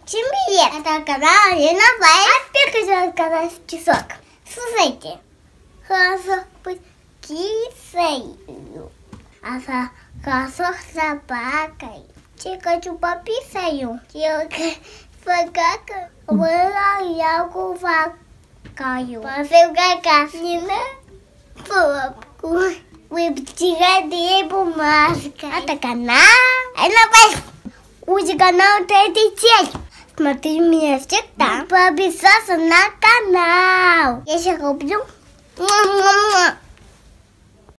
Всем привет! Это канал Лена Вайс. А первый канал часок. Слушайте, хорошо быть кисой, хорошо с собакой. Чикачу пописаю, чикачу покакаю, я кувакаю. После какашку не на попку. Вы потеряли бумажка. Это канал Лена Вайс. Узи канал Дети. Смотри меня всегда. Подписаться на канал. Я сейчас люблю.